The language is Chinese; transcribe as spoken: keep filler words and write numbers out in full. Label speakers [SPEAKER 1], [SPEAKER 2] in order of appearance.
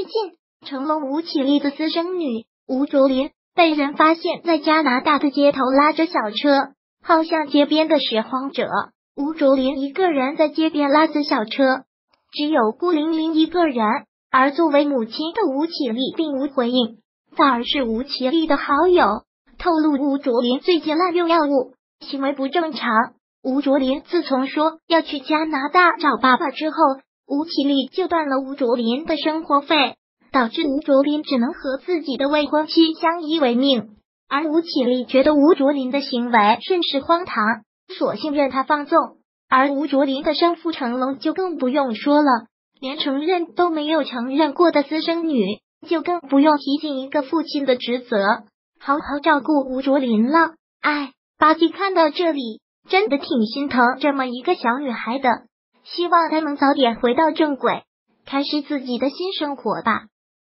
[SPEAKER 1] 近，成了吴绮莉的私生女。吴卓林被人发现在加拿大的街头拉着小车，好像街边的拾荒者。吴卓林一个人在街边拉着小车，只有孤零零一个人。而作为母亲的吴绮莉并无回应，反而是吴绮莉的好友透露吴卓林最近滥用药物，行为不正常。吴卓林自从说要去加拿大找爸爸之后，吴绮莉就断了吴卓林的生活费，导致吴卓林只能和自己的未婚妻相依为命。而吴绮莉觉得吴卓林的行为甚是荒唐，索性任他放纵。而吴卓林的生父成龙就更不用说了，连承认都没有承认过的私生女，就更不用提起一个父亲的职责，好好照顾吴卓林了。哎，八戒看到这里真的挺心疼这么一个小女孩的，希望她能早点回到正轨，开始自己的新生活吧。